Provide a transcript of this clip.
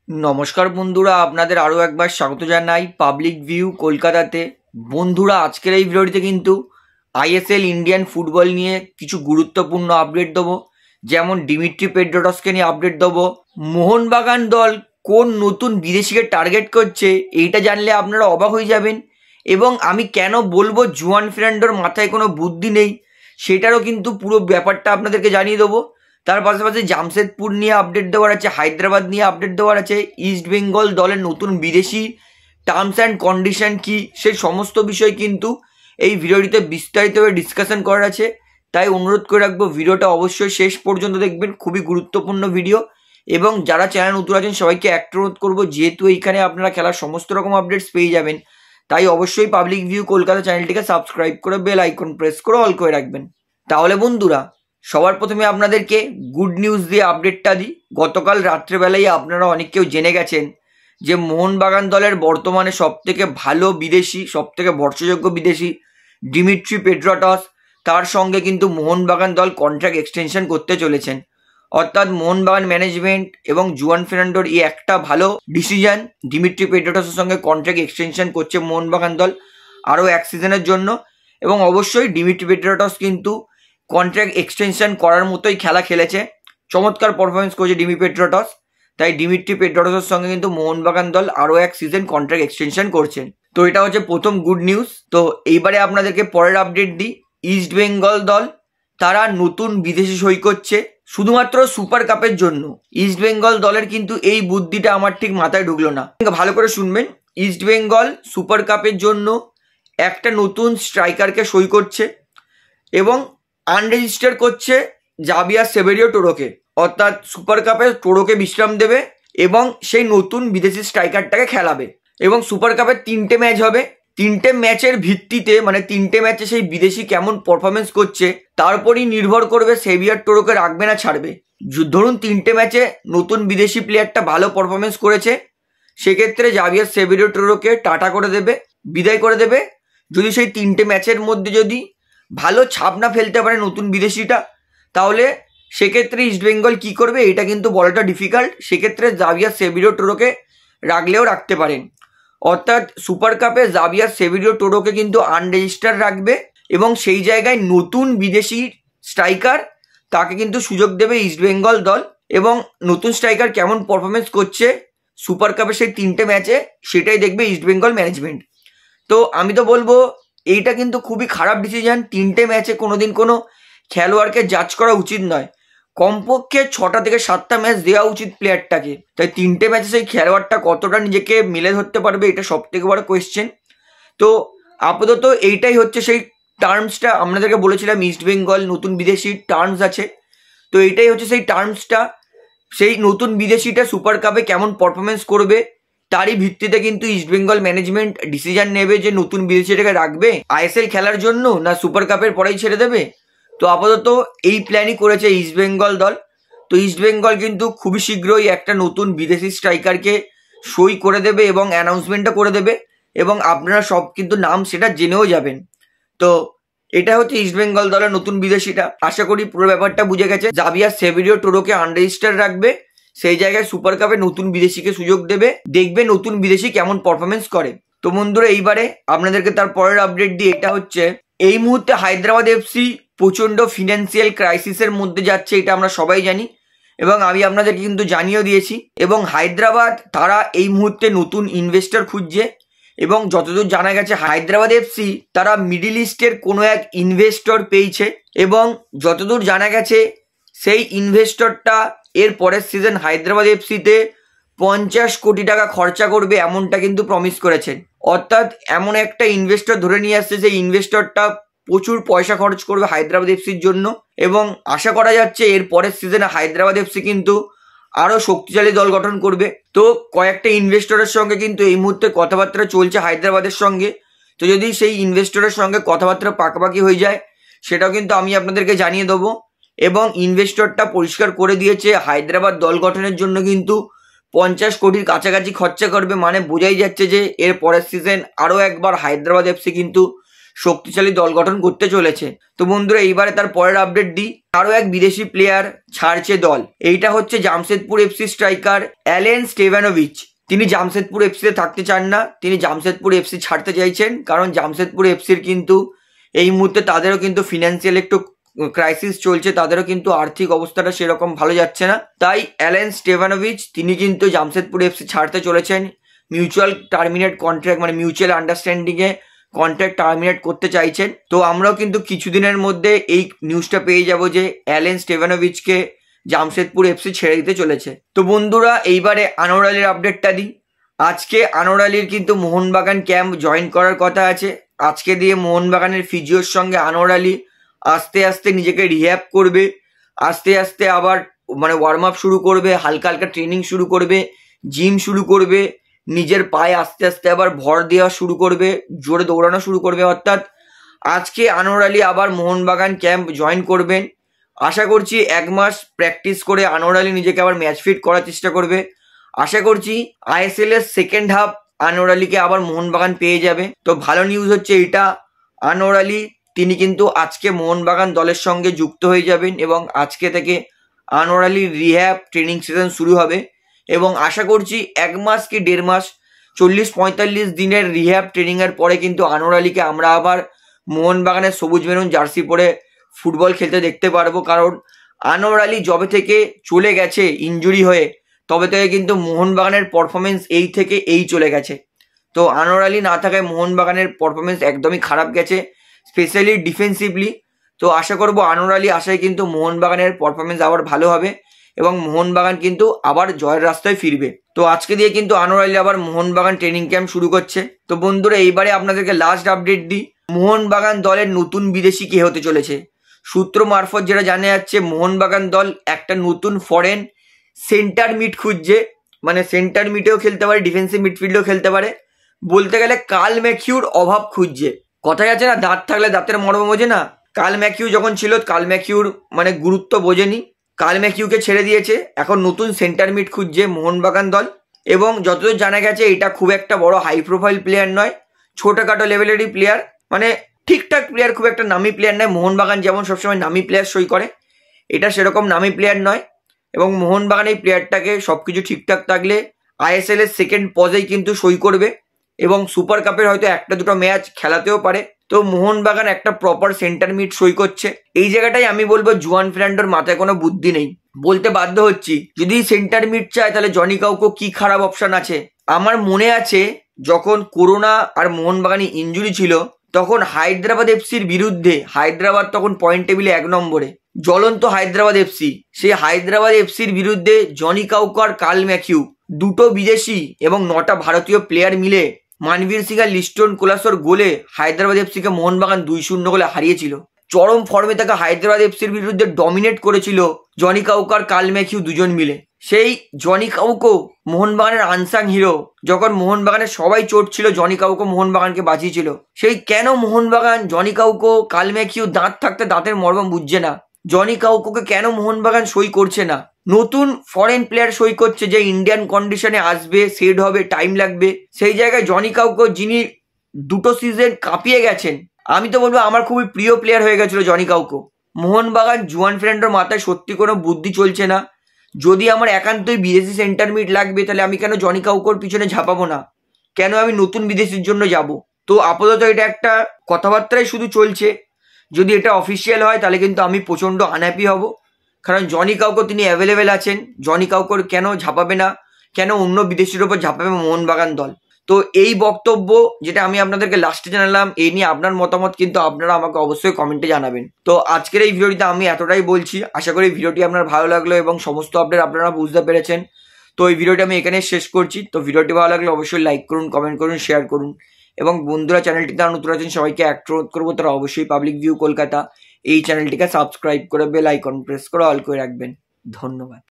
নমস্কার বন্ধুরা, আপনাদের আরও একবার স্বাগত জানাই পাবলিক ভিউ কলকাতাতে। বন্ধুরা, আজকের এই ভিডিওটিতে কিন্তু আইএসএল ইন্ডিয়ান ফুটবল নিয়ে কিছু গুরুত্বপূর্ণ আপডেট দেবো। যেমন দিমিত্রি পেড্রোটসকে নিয়ে আপডেট দেবো। মোহনবাগান দল কোন নতুন বিদেশিকে টার্গেট করছে এইটা জানলে আপনারা অবাক হয়ে যাবেন। এবং আমি কেন বলবো জুয়ান ফের্নান্ডোর মাথায় কোনো বুদ্ধি নেই সেটারও কিন্তু পুরো ব্যাপারটা আপনাদেরকে জানিয়ে দেবো। তার পাশাপাশি জামশেদপুর নিয়ে আপডেট দেওয়ার আছে, হায়দ্রাবাদ নিয়ে আপডেট দেওয়ার আছে, ইস্ট বেঙ্গল দলের নতুন বিদেশি টার্মস অ্যান্ড কন্ডিশন কি সেই সমস্ত বিষয় কিন্তু এই ভিডিওটিতে বিস্তারিতভাবে ডিসকাশন করার আছে। তাই অনুরোধ করে রাখবো ভিডিওটা অবশ্যই শেষ পর্যন্ত দেখবেন, খুবই গুরুত্বপূর্ণ ভিডিও। এবং যারা চ্যানেল নতুন আছেন সবাইকে একটা অনুরোধ করবো, যেহেতু এইখানে আপনারা খেলার সমস্ত রকম আপডেটস পেয়ে যাবেন, তাই অবশ্যই পাবলিক ভিউ কলকাতা চ্যানেলটিকে সাবস্ক্রাইব করে বেল আইকন প্রেস করে অল করে রাখবেন। তাহলে বন্ধুরা, সবার প্রথমে আপনাদেরকে গুড নিউজ দিয়ে আপডেটটা দিই। গতকাল রাত্রেবেলায় আপনারা অনেক কেউ জেনে গেছেন যে মোহনবাগান দলের বর্তমানে সবথেকে ভালো বিদেশি, সবথেকে ভরসাযোগ্য বিদেশি দিমিত্রি পেড্রোটস, তার সঙ্গে কিন্তু মোহনবাগান দল কন্ট্রাক্ট এক্সটেনশন করতে চলেছেন। অর্থাৎ মোহনবাগান ম্যানেজমেন্ট এবং জুয়ান ফের্নান্ডোর এই একটা ভালো ডিসিশন, দিমিত্রি পেড্রোটসের সঙ্গে কন্ট্রাক্ট এক্সটেনশন করছে মোহনবাগান দল আরও এক সিজনের জন্য। এবং অবশ্যই দিমিত্রি পেড্রোটস কিন্তু কন্ট্রাক্ট এক্সটেনশন করার মতোই খেলা খেলেছে, চমৎকার পারফরমেন্স করেছে ডিমি পেড্রোটস। তাই দিমিত্রি পেড্রোটসের সঙ্গে কিন্তু মোহনবাগান দল আরও এক সিজন কন্ট্রাক্ট এক্সটেনশন করছেন। তো এটা হচ্ছে প্রথম গুড নিউজ। তো এইবারে আপনাদেরকে পরের আপডেট দিই। ইস্ট বেঙ্গল দল তারা নতুন বিদেশি সই করছে শুধুমাত্র সুপার কাপের জন্য। ইস্ট বেঙ্গল দলের কিন্তু এই বুদ্ধিটা আমার ঠিক মাথায় ঢুকলো না। ভালো করে শুনবেন, ইস্ট বেঙ্গল সুপার কাপের জন্য একটা নতুন স্ট্রাইকারকে সই করছে এবং আনরেজিস্টার করছে জাভিয়ার সেভেরিও টোরোকে। অর্থাৎ সুপার কাপে টোরোকে বিশ্রাম দেবে এবং সেই নতুন বিদেশি স্ট্রাইকারটাকে খেলাবে। এবং সুপার কাপের 3টে ম্যাচ হবে, 3টে ম্যাচের ভিত্তিতে মানে 3টে ম্যাচে সেই বিদেশি কেমন পারফরমেন্স করছে তারপরই নির্ভর করবে সেভিয়ার টোরোকে রাখবে না ছাড়বে। ধরুন 3টে ম্যাচে নতুন বিদেশি প্লেয়ারটা ভালো পারফরমেন্স করেছে, সেক্ষেত্রে জাভিয়ার সেভেরিও টোরোকে টাটা করে দেবে, বিদায় করে দেবে। যদি সেই 3টে ম্যাচের মধ্যে যদি ভালো ছাপ না ফেলতে পারে নতুন বিদেশিটা, তাহলে সেক্ষেত্রে ইস্টবেঙ্গল কী করবে এটা কিন্তু বলাটা ডিফিকাল্ট। সেক্ষেত্রে জাভিয়ার সেভেরিও টোরোকে রাখলেও রাখতে পারেন। অর্থাৎ সুপার কাপে জাভিয়ার সেভেরিও টোরোকে কিন্তু আনরেজিস্টার রাখবে এবং সেই জায়গায় নতুন বিদেশি স্ট্রাইকার তাকে কিন্তু সুযোগ দেবে ইস্টবেঙ্গল দল। এবং নতুন স্ট্রাইকার কেমন পারফরমেন্স করছে সুপার কাপে সেই 3টে ম্যাচে সেটাই দেখবে ইস্টবেঙ্গল ম্যানেজমেন্ট। তো আমি তো বলবো এইটা কিন্তু খুবই খারাপ ডিসিশন। 3টে ম্যাচে কোনোদিন কোনো খেলোয়াড়কে জাজ করা উচিত নয়, কমপক্ষে 6টা থেকে 7টা ম্যাচ দেওয়া উচিত প্লেয়ারটাকে। তাই 3টে ম্যাচে সেই খেলোয়াড়টা কতটা নিজেকে মেলে ধরতে পারবে এটা সব থেকে বড় কোয়েশ্চেন। তো আপাতত এইটাই হচ্ছে সেই টার্মসটা আপনাদেরকে বলেছিলাম, ইস্টবেঙ্গল নতুন বিদেশি টার্মস আছে। তো এইটাই হচ্ছে সেই টার্মসটা, সেই নতুন বিদেশিটা সুপার কাপে কেমন পারফরমেন্স করবে তারই ভিত্তিতে কিন্তু ইস্টবেঙ্গল ম্যানেজমেন্ট ডিসিশন নেবে যে নতুন বিদেশিটাকে রাখবে আইএসএল খেলার জন্য না সুপার কাপের পরেই ছেড়ে দেবে। তো আপাতত এই প্ল্যানই করেছে ইস্টবেঙ্গল দল। তো ইস্টবেঙ্গল কিন্তু খুবই শীঘ্রই একটা নতুন বিদেশি স্ট্রাইকারকে সই করে দেবে এবং অ্যানাউন্সমেন্টটা করে দেবে এবং আপনারা সব কিন্তু নাম সেটা জেনেও যাবেন। তো এটা হচ্ছে ইস্টবেঙ্গল দলের নতুন বিদেশিটা। আশা করি পুরো ব্যাপারটা বুঝে গেছে। জাভিয়ার সেভেরিও টোরোকে আনরেজিস্টার রাখবে, সেই জায়গায় সুপার কাপে নতুন বিদেশিকে সুযোগ দেবে, দেখবে নতুন বিদেশি কেমন পারফরমেন্স করে। তো বন্ধুরা, এইবারে আপনাদেরকে তার পরের আপডেট দিয়ে এটা হচ্ছে এই মুহূর্তে হায়দ্রাবাদ এফসি প্রচণ্ড ফিনান্সিয়াল ক্রাইসিসের মধ্যে যাচ্ছে, এটা আমরা সবাই জানি এবং আমি আপনাদেরকে কিন্তু জানিয়েও দিয়েছি। এবং হায়দ্রাবাদ তারা এই মুহূর্তে নতুন ইনভেস্টর খুঁজছে এবং যতদূর জানা গেছে হায়দ্রাবাদ এফসি তারা মিডিল ইস্টের কোনো এক ইনভেস্টর পেয়েছে এবং যতদূর জানা গেছে সেই ইনভেস্টরটা এর পরের সিজন হায়দ্রাবাদ এফসিতে 50 কোটি টাকা খরচা করবে এমনটা কিন্তু প্রমিস করেছেন। অর্থাৎ এমন একটা ইনভেস্টর ধরে নিয়ে আসছে সেই ইনভেস্টরটা প্রচুর পয়সা খরচ করবে হায়দ্রাবাদ এফসির জন্য এবং আশা করা যাচ্ছে এর পরের সিজনে হায়দ্রাবাদ এফসি কিন্তু আরও শক্তিশালী দল গঠন করবে। তো কয়েকটা ইনভেস্টরের সঙ্গে কিন্তু এই মুহূর্তে কথাবার্তা চলছে হায়দ্রাবাদের সঙ্গে। তো যদি সেই ইনভেস্টরের সঙ্গে কথাবার্তা পাকাপাকি হয়ে যায় সেটাও কিন্তু আমি আপনাদেরকে জানিয়ে দেবো। এবং ইনভেস্টরটা পরিষ্কার করে দিয়েছে হায়দ্রাবাদ দল গঠনের জন্য কিন্তু 50 কোটির কাছাকাছি খরচা করবে, মানে বোঝাই যাচ্ছে যে এর পরের সিজন আরও একবার হায়দ্রাবাদ এফসি কিন্তু শক্তিশালী দল গঠন করতে চলেছে। তো বন্ধুরা এইবারে তার পরের আপডেট দিই। আরও এক বিদেশি প্লেয়ার ছাড়ছে দল। এইটা হচ্ছে Jamshedpur FC striker Allen Stevanovic. তিনি জামশেদপুর এফসিতে থাকতে চান না, তিনি জামশেদপুর এফসি ছাড়তে চাইছেন, কারণ জামশেদপুর এফসির কিন্তু এই মুহূর্তে তাদেরও কিন্তু ফিনান্সিয়াল একটু ক্রাইসিস চলছে, তাদেরও কিন্তু আর্থিক অবস্থাটা সেরকম ভালো যাচ্ছে না। তাই অ্যালেন স্টেভানোভিচ তিনি কিন্তু জামশেদপুর এফসি ছাড়তে চলেছেন। মিউচুয়াল টার্মিনেট কন্ট্রাক্ট মানে মিউচুয়াল আন্ডারস্ট্যান্ডিংয়ে কন্ট্রাক্ট টার্মিনেট করতে চাইছেন। তো আমরাও কিন্তু কিছুদিনের মধ্যে এই নিউজটা পেয়ে যাব যে অ্যালেন স্টেভানোভিচকে জামশেদপুর এফসি ছেড়ে দিতে চলেছে। তো বন্ধুরা এইবারে আনোয়ার আলীর আপডেটটা দিই। আজকে আনোয়ার আলীর কিন্তু মোহনবাগান ক্যাম্প জয়েন করার কথা আছে। আজকে দিয়ে মোহনবাগানের ফিজিওর সঙ্গে আনোয়ার আলী আস্তে আস্তে নিজেকে রিহ্যাব করবে, আস্তে আস্তে আবার মানে ওয়ার্ম আপ শুরু করবে, হালকা হালকা ট্রেনিং শুরু করবে, জিম শুরু করবে, নিজের পায়ে আস্তে আস্তে আবার ভর দেওয়া শুরু করবে, জোরে দৌড়ানো শুরু করবে। অর্থাৎ আজকে আনোয়ার আলী আবার মোহনবাগান ক্যাম্প জয়েন করবেন। আশা করছি 1 মাস প্র্যাকটিস করে আনোয়ার আলী নিজেকে আবার ম্যাচ ফিট করার চেষ্টা করবে। আশা করছি আইএসএল এর সেকেন্ড হাফ আনোয়ার আলীকে আবার মোহনবাগান পেয়ে যাবে। তো ভালো নিউজ হচ্ছে এটা, আনোয়ার আলী তিনি কিন্তু আজকে মোহনবাগান দলের সঙ্গে যুক্ত হয়ে যাবেন এবং আজকে থেকে আনোয়ার আলীর রিহ্যাব ট্রেনিং সেশন শুরু হবে এবং আশা করছি 1 মাস কি 1.5 মাস 40-45 দিনের রিহ্যাব ট্রেনিংয়ের পরে কিন্তু আনোয়ার আলীকে আমরা আবার মোহনবাগানের সবুজ মেরুন জার্সি পরে ফুটবল খেলতে দেখতে পারবো। কারণ আনোয়ার আলী যবে থেকে চলে গেছে ইনজুরি হয়ে, তবে থেকে কিন্তু মোহনবাগানের পারফরমেন্স এই চলে গেছে। তো আনোয়ার আলী না থাকায় মোহনবাগানের পারফরমেন্স একদমই খারাপ গেছে, স্পেশালি ডিফেন্সিভলি। তো আশা করব আনোয়ার আলী আশায় কিন্তু মোহনবাগানের পারফরমেন্স আবার ভালো হবে এবং মোহনবাগান কিন্তু আবার জয়ের রাস্তায় ফিরবে। তো আজকে দিয়ে কিন্তু আনোয়ার আলী আবার মোহনবাগান ট্রেনিং ক্যাম্প শুরু করছে। তো বন্ধুরা এইবারে আপনাদেরকে লাস্ট আপডেট দিই। মোহনবাগান দলের নতুন বিদেশি কে হতে চলেছে? সূত্র মারফত যেটা জানা যাচ্ছে, মোহনবাগান দল একটা নতুন ফরেন সেন্টার মিড খুঁজছে, মানে সেন্টার মিডেও খেলতে পারে, ডিফেন্সিভ মিডফিল্ডেও খেলতে পারে। বলতে গেলে কার্ল ম্যাকিউর অভাব খুঁজছে। কথাই আছে না, দাঁত থাকলে দাঁতের মর্ম বোঝে না। কার্ল ম্যাকিউ যখন ছিল, কার্ল ম্যাকিউর মানে গুরুত্ব বোঝেনি, কার্ল ম্যাকিউকে ছেড়ে দিয়েছে। এখন নতুন সেন্টার মিড খুঁজছে মোহনবাগান দল এবং যতদূর জানা গেছে এটা খুব একটা বড় হাই প্রোফাইল প্লেয়ার নয়, ছোটোখাটো লেভেলেরই প্লেয়ার, মানে ঠিকঠাক প্লেয়ার, খুব একটা নামি প্লেয়ার নয়। মোহনবাগান যেমন সবসময় নামি প্লেয়ার সই করে, এটা সেরকম নামি প্লেয়ার নয় এবং মোহনবাগান এই প্লেয়ারটাকে সব কিছু ঠিকঠাক থাকলে আইএসএল এর সেকেন্ড পজেই কিন্তু সই করবে এবং সুপার কাপের হয়তো 1-2 ম্যাচ খেলাতেও পারে। তো মোহনবাগান একটা প্রপার সেন্টার মিড সই করছে। এই জায়গাটাই আমি বলবো জুয়ান ফের্নান্ডোর মাথায় কোনো বুদ্ধি নেই। বলতে বাধ্য হচ্ছি, যদি সেন্টার মিড চায় তাহলে জনি কাউকো কি খারাপ অপশন আছে? আমার মনে আছে যখন করোনা আর মোহনবাগানে ইনজুরি ছিল, তখন হায়দ্রাবাদ এফসির বিরুদ্ধে, হায়দ্রাবাদ তখন পয়েন্ট টেবিলে 1 নম্বরে, জ্বলন্ত হায়দ্রাবাদ এফসি, সেই হায়দ্রাবাদ এফসির বিরুদ্ধে জনি কাউকো আর কার্ল ম্যাকিউ, দুটো বিদেশি এবং 9টা ভারতীয় প্লেয়ার মিলে মানবীর সিং আর লিস্টন কোলাসোর গোলে হায়দ্রাবাদ এফসিকে মোহনবাগান 2-0 গোলে হারিয়েছিল। চরম ফর্মে থাকা হায়দ্রাবাদ এফসির বিরুদ্ধে ডমিনেট করেছিল জনি কাউকো আর কার্ল ম্যাকিউ দুজন মিলে। সেই জনি কাউকো মোহনবাগানের আনসাং হিরো। যখন মোহনবাগানের সবাই চোট ছিল, জনি কাউকো মোহনবাগানকে বাঁচিয়েছিল। সেই কেন Mohun Bagan Joni Kauko, Carl McHugh দাঁত থাকতে দাঁতের মর্ম বুঝছে না? জনি কাউকোকে কেন মোহনবাগান সই করছে না? নতুন ফরেন প্লেয়ার সই করছে যে ইন্ডিয়ান কন্ডিশনে আসবে, সেট হবে, টাইম লাগবে। সেই জায়গায় জনি কাউকো, যিনি 2টো সিজন কাঁপিয়ে গেছেন, আমি তো বলবো আমার খুবই প্রিয় প্লেয়ার হয়ে গেছিল জনি কাউকো। মোহনবাগান জুয়ান ফের্নান্ডোর মাথায় সত্যি কোনো বুদ্ধি চলছে না। যদি আমার একান্তই বিদেশি সেন্টার মিড লাগবে, তাহলে আমি কেন জনি কাউকোর পিছনে ঝাঁপাবো না? কেন আমি নতুন বিদেশির জন্য যাব? তো আপাতত এটা একটা কথাবার্তাই শুধু চলছে। যদি এটা অফিসিয়াল হয় তাহলে কিন্তু আমি প্রচণ্ড আনহ্যাপি হব, কারণ জনি কাউকো তিনি অ্যাভেলেবেল আছেন। জনি কাউকোর কেন ঝাঁপাবে না, কেন অন্য বিদেশির ওপর ঝাঁপাবে মোহনবাগান দল? তো এই বক্তব্য যেটা আমি আপনাদেরকে লাস্টে জানালাম, এই নিয়ে আপনার মতামত কিন্তু আপনারা আমাকে অবশ্যই কমেন্টে জানাবেন। তো আজকের এই ভিডিওটিতে আমি এতটাই বলছি। আশা করি ভিডিওটি আপনার ভালো লাগলো এবং সমস্ত আপডেট আপনারা বুঝতে পেরেছেন। তো এই ভিডিওটি আমি এখানে শেষ করছি। তো ভিডিওটি ভালো লাগলে অবশ্যই লাইক করুন, কমেন্ট করুন, শেয়ার করুন এবং বন্ধুরা চ্যানেলটিতে নতুন আছেন সবাইকে অনুরোধ করবো তারা অবশ্যই পাবলিক ভিউ কলকাতা এই চ্যানেলটিকে সাবস্ক্রাইব করে বেল আইকন প্রেস করে অল করে রাখবেন। ধন্যবাদ।